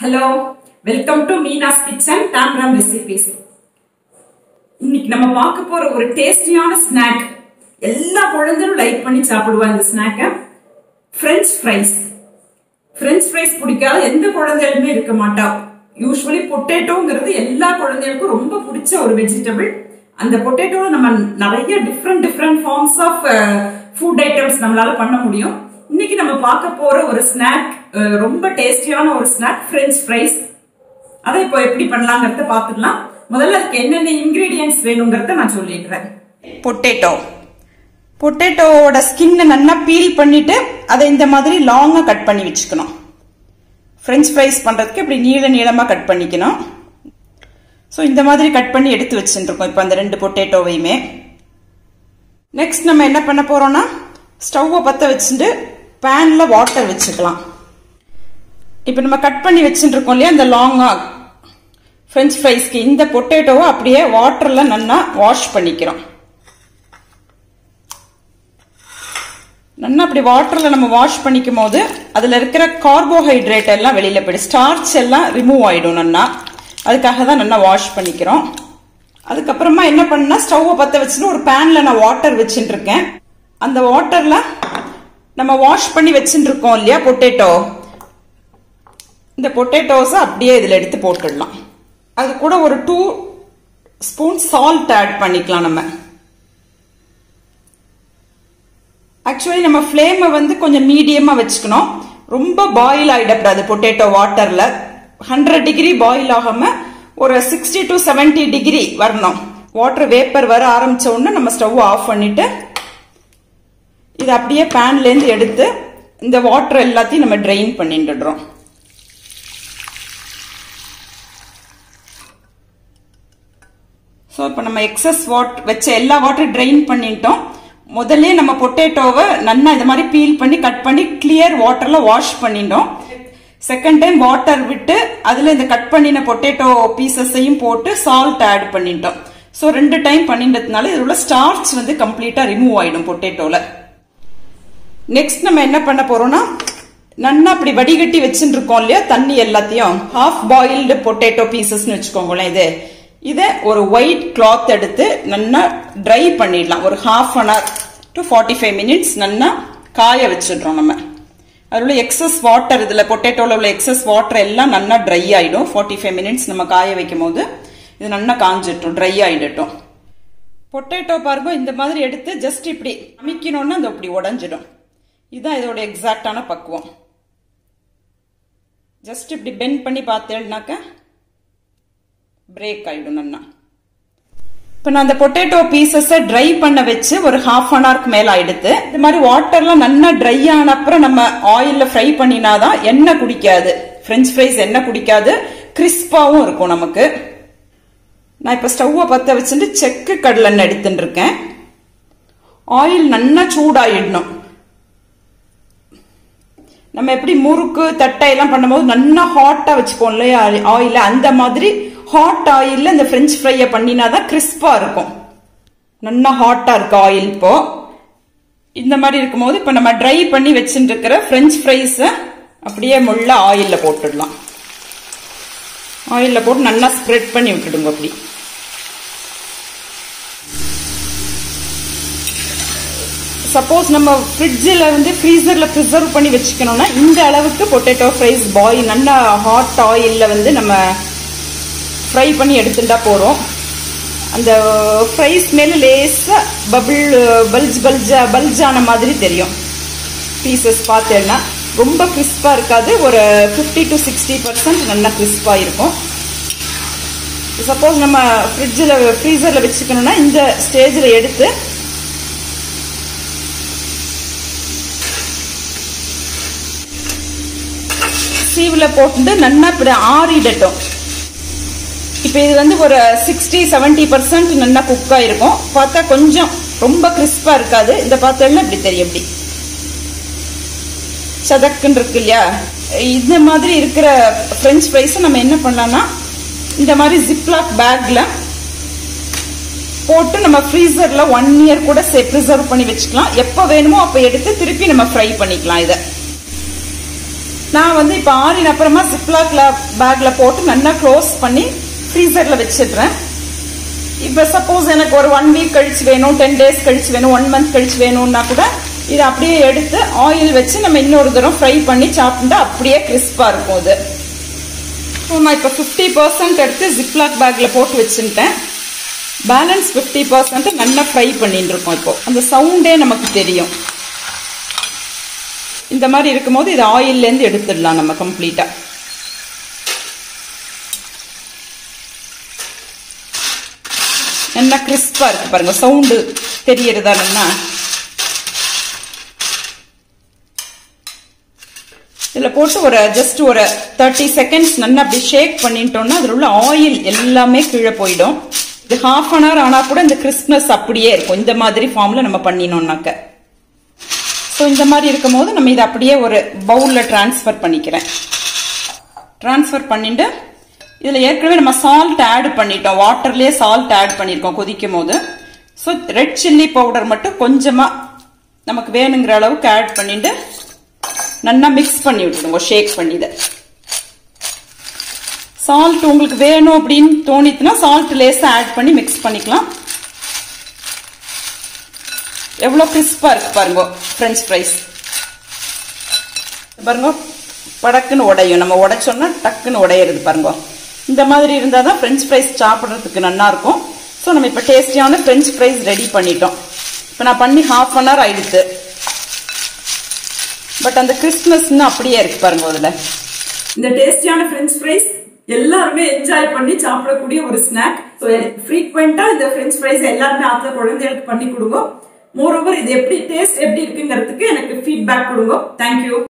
Hello, welcome to Meena's Kitchen Tamram Recipes. இன்னைக்கு நம்ம பார்க்க போற ஒரு டேஸ்டியான ஸ்நாக். எல்லா குழந்தைகளும் லைக் பண்ணி சாப்பிடுவாங்க இந்த ஸ்நாக்க. French fries. French fries பிடிக்காத எந்த குழந்தைகளுமே இருக்க மாட்டா. யூசுவலி பொட்டேட்டோங்கிறது எல்லா குழந்தைகளுக்கும் ரொம்ப பிடிச்ச ஒரு வெஜிடபிள். அந்த பொட்டேட்டோல நம்ம நிறைய different forms of food items நம்மளால பண்ண முடியும். இன்னைக்கு நம்ம பார்க்க போற ஒரு ஸ்நாக் ரொம்ப டேஸ்டியான ஒரு ஸ்நாக் French fries. அதை இப்போ எப்படி பண்ணலாம்ங்கறத பார்த்துடலாம். முதல்ல அதுக்கு என்னென்ன இன்கிரிடியன்ட்ஸ் வேணும்ங்கறத நான் சொல்லிடுறேன். பொட்டேட்டோவோட ஸ்கின்னை நல்லா பீல் பண்ணிட்டு அதை இந்த மாதிரி லாங்கா கட் பண்ணி வச்சுக்கணும். French fries பண்றதுக்கு இப்படி நீளமா கட் பண்ணிக்கணும். ஸோ இந்த மாதிரி கட் பண்ணி எடுத்து வச்சுருக்கோம் இப்போ அந்த ரெண்டு பொட்டேட்டோவையுமே. நெக்ஸ்ட் நம்ம என்ன பண்ண போறோம்னா ஸ்டவ்வை பற்ற வச்சுட்டு பேன்ல வாட்டர் வச்சுக்கலாம். இப்போ நம்ம கட் பண்ணி வச்சுருக்கோம் இல்லையா அந்த லாங்கா French fries-க்கு இந்த பொட்டேட்டோவை அப்படியே வாட்டர்ல நல்லா வாஷ் பண்ணிக்கிறோம். நல்லா அப்படி வாட்டர்ல நம்ம வாஷ் பண்ணிக்கும் போது அதுல இருக்கிற கார்போஹைட்ரேட் எல்லாம் வெளியில போயிடும், ஸ்டார்ச் எல்லாம் ரிமூவ் ஆயிடும். நல்லா அதுக்காக தான் நல்லா வாஷ் பண்ணிக்கிறோம். அதுக்கப்புறமா என்ன பண்ணா ஸ்டவ்வை பற்ற வச்சுட்டு ஒரு பேன்ல நான் வாட்டர் வச்சுட்டு இருக்கேன். அந்த வாட்டர்ல நம்ம வாஷ் பண்ணி வச்சுட்டு இருக்கோம் இல்லையா பொட்டேட்டோ, இந்த பொட்டேட்டோஸை அப்படியே இதுல எடுத்து போட்டுடலாம். அது கூட ஒரு 2 ஸ்பூன் சால்ட் ஆட் பண்ணிக்கலாம். நம்ம ஆக்சுவலி நம்ம ஃப்ளேமை வந்து கொஞ்சம் மீடியமா வச்சுக்கணும். ரொம்ப பாயில் ஆயிடக்கூடாது பொட்டேட்டோ வாட்டர்ல. 100 டிகிரி பாயில் ஆகாம ஒரு 60 to 70 டிகிரி வரணும். வாட்டர் வேப்பர் வர ஆரம்பிச்ச உடனே நம்ம ஸ்டவ் ஆஃப் பண்ணிட்டு இது அப்படியே பேன்ல இருந்து எடுத்து இந்த வாட்டர் எல்லாத்தையும் நம்ம ட்ரெயின் பண்ணிடுறோம். ஸோ இப்போ நம்ம எக்ஸஸ் வாட்டர் வச்ச எல்லா வாட்டர் ட்ரெயின் பண்ணிட்டோம். முதல்ல நம்ம பொட்டேட்டோவை நல்லா இந்த மாதிரி பீல் பண்ணி கட் பண்ணி கிளியர் வாட்டர்ல வாஷ் பண்ணிட்டோம். செகண்ட் டைம் வாட்டர் விட்டு அதுல இந்த கட் பண்ணின பொட்டேட்டோ பீசஸையும் போட்டு சால்ட் ஆட் பண்ணிட்டோம். ஸோ 2 டைம் பண்ணிட்டதுனால இதுல உள்ள ஸ்டார்ச் வந்து கம்ப்ளீட்டா ரிமூவ் ஆயிடும் பொட்டேட்டோல. நெக்ஸ்ட் நம்ம என்ன பண்ண போறோம்னா நல்லா அப்படி வடிகட்டி வச்சுட்டு இருக்கோம் இல்லையா தண்ணி எல்லாத்தையும், ஹாஃப் பாயில்டு பொட்டேட்டோ பீசஸ்ன்னு வச்சுக்கோங்களேன். இதை ஒரு ஒயிட் கிளாத் எடுத்து நல்லா ட்ரை பண்ணிடலாம். ஒரு ½ an hour to 45 minutes நல்லா காய வச்சிடுறோம். நம்ம அதில் உள்ள எக்ஸஸ் வாட்டர், இதுல பொட்டேட்டோல உள்ள எக்ஸஸ் வாட்டர் எல்லாம் நல்லா ட்ரை ஆயிடும். 45 minutes நம்ம காய வைக்கும் போது இது நல்லா காஞ்சிட்டோம், ட்ரை ஆயிடட்டும். பொட்டேட்டோ பாருங்க இந்த மாதிரி எடுத்து ஜஸ்ட் இப்படி அமைக்கணும்னா அது அப்படி உடஞ்சிடும். இதுதான் இதோட எக்ஸாக்டான பக்குவம். ஜஸ்ட் இப்படி பெண்ட் பண்ணி பார்த்தேன்னாக்க பிரேக் ஆயிடும் நல்லா. இப்ப நான் அந்த பொட்டேட்டோ பீசஸ் ட்ரை பண்ண வச்சு ஒரு ½ an hour மேல ஆயிடுத்து. இந்த மாதிரி வாட்டர்லாம் நல்லா ட்ரை ஆன அப்புறம் நம்ம ஆயில்ல ஃப்ரை பண்ணினாதான் எண்ணெய் குடிக்காது. French fries எண்ணெய் குடிக்காது, கிறிஸ்பாவும் இருக்கும் நமக்கு. நான் இப்ப ஸ்டவ்வை பத்த வச்சுட்டு செக்கு கடலெண்ணெய் எடுத்துட்டு இருக்கேன். ஆயில் நல்லா சூடாயிடணும். நம்ம எப்படி முறுக்கு தட்டை எல்லாம் பண்ணும்போது நல்லா ஹாட்டா வச்சுப்போம் இல்லையா ஆயில, அந்த மாதிரி ஹாட் ஆயில்ல இந்த French ஃப்ரைய பண்ணினாதான் கிறிஸ்பா இருக்கும். நல்லா ஹாட்டா இருக்கு ஆயில். இப்போ இந்த மாதிரி இருக்கும்போது இப்ப நம்ம ட்ரை பண்ணி வச்சுட்டு இருக்கிற French fries அப்படியே முள்ள ஆயில்ல போட்டுடலாம். ஆயில்ல போட்டு நல்லா ஸ்ப்ரெட் பண்ணி விட்டுடுங்க. அப்படி சப்போஸ் நம்ம ஃப்ரிட்ஜில் வந்து ஃப்ரீசர்ல ப்ரிசர்வ் பண்ணி வச்சுக்கணும்னா இந்த அளவுக்கு பொட்டேட்டோ ஃப்ரைஸ் பாயில் நல்லா ஹாட் ஆயில்ல வந்து நம்ம ஃப்ரை பண்ணி எடுத்துட்டா போறோம். அந்த ஃப்ரைஸ் மேல லேசா பல்ஜான மாதிரி தெரியும். பீசஸ் பார்த்தேன்னா ரொம்ப கிறிஸ்பா இருக்காது, ஒரு 50 to 60% நல்லா கிறிஸ்பா இருக்கும். சப்போஸ் நம்ம ஃப்ரீசர்ல வச்சுக்கணும்னா இந்த ஸ்டேஜ்ல எடுத்து சீவுல போட்டு நல்லா இப்படி ஆறிடட்டும். இப்ப இது வந்து ஒரு 60-70% நல்லா குக் ஆயிருக்கும். பார்த்தா கொஞ்சம் ரொம்ப கிறிஸ்பா இருக்காது. இந்த பார்த்தோம்னா இப்படி தெரியும், இப்படி சதக்குன்னு இருக்கு இல்லையா. இந்த மாதிரி இருக்கிற French fries நம்ம என்ன பண்ணலாம்னா இந்த மாதிரி ஜிப்லாக் பேக்ல போட்டு நம்ம ஃப்ரீசர்ல 1 year கூட ப்ரிசர்வ் பண்ணி வச்சுக்கலாம். எப்ப வேணுமோ அப்ப எடுத்து திருப்பி நம்ம ஃப்ரை பண்ணிக்கலாம். இதை நான் வந்து இப்போ ஆறின அப்புறமா ஜிப்லாக்ல பேக்ல போட்டு நல்லா க்ளோஸ் பண்ணி ஃப்ரீசர்ல வச்சிடுறேன். இப்போ சப்போஸ் எனக்கு ஒரு 1 வீக் கழிச்சு வேணும், 10 days கழிச்சு வேணும், 1 month கழிச்சு வேணும்னா கூட இதை அப்படியே எடுத்து ஆயில் வச்சு நம்ம இன்னொரு தரம் ஃப்ரை பண்ணி சாப்பிட்டா அப்படியே கிறிஸ்பா இருக்கும் அது. ஸோ நான் இப்போ 50% எடுத்து ஜிப்லாக் பேக்ல போட்டு வச்சுட்டேன். பேலன்ஸ் 50% நல்லா ஃப்ரை பண்ணிட்டு இருக்கோம். இப்போ அந்த சவுண்டே நமக்கு தெரியும். இந்த மாதிரி இருக்கும்போது இது ஆயில்லேருந்து எடுத்துடலாம் நம்ம கம்ப்ளீட்டா. நல்லா கிறிஸ்பா இருக்கு பாருங்க, சவுண்டு தெரியறதா? நல்லா இதுல போட்டு ஒரு ஜஸ்ட் ஒரு 30 seconds நல்லா அப்படி ஷேக் பண்ணிட்டோம்னா அதுல உள்ள ஆயில் எல்லாமே கீழே போயிடும். இது ½ an hour ஆனா கூட இந்த கிறிஸ்ப்னஸ் அப்படியே இருக்கும். இந்த மாதிரி ஃபார்ம்ல நம்ம பண்ணினோம்னாக்க. ஸோ இந்த மாதிரி இருக்கும் போது நம்ம இதை அப்படியே ஒரு பவுல்ல டிரான்ஸ்ஃபர் பண்ணிக்கிறேன். டிரான்ஸ்ஃபர் பண்ணிட்டு இதுல ஏற்கனவே நம்ம சால்ட் ஆட் பண்ணிட்டோம். வாட்டர்லயே சால்ட் ஆட் பண்ணிருக்கோம் கொதிக்கும் போது. ஸோ ரெட் சில்லி பவுடர் மட்டும் கொஞ்சமா நமக்கு வேணுங்கிற அளவுக்கு ஆட் பண்ணிட்டு நல்லா மிக்ஸ் பண்ணி விட்டுடுங்க, ஷேக் பண்ணிது. சால்ட் உங்களுக்கு வேணும் அப்படின்னு தோணித்துனா சால்ட் லேசா ஆட் பண்ணி மிக்ஸ் பண்ணிக்கலாம். எவ்வளவு கிறிஸ்பா இருக்கு பாருங்க பிரெஞ்ச் ஃப்ரைஸ். பாருங்க படக்குன்னு உடையும், நம்ம உடைச்சோம்னா டக்குன்னு உடையிறது பாருங்க. இந்த மாதிரி இருந்தால் தான் பிரெஞ்ச் ஃப்ரைஸ் சாப்பிட்றதுக்கு நல்லா இருக்கும். ஸோ நம்ம இப்போ டேஸ்டியான பிரெஞ்ச் ஃப்ரைஸ் ரெடி பண்ணிட்டோம். இப்போ நான் பண்ணி ½ an hour ஆயிடுச்சு. பட் அந்த கிறிஸ்ப்னஸ் அப்படியே இருக்கு பாருங்க. அதுல இந்த டேஸ்டியான பிரெஞ்ச் ஃப்ரைஸ் எல்லாருமே என்ஜாய் பண்ணி சாப்பிடக்கூடிய ஒரு ஸ்நாக். ஸோ ஃப்ரீக்வெண்டா இந்த பிரெஞ்ச் ஃப்ரைஸ் எல்லாருமே ஆத்துல குழந்தைகளுக்கு பண்ணி கொடுங்க. மோரோவர் இது எப்படி டேஸ்ட் எப்படி இருக்குங்கிறதுக்கு எனக்கு ஃபீட்பேக் கொடுங்க. தேங்க்யூ.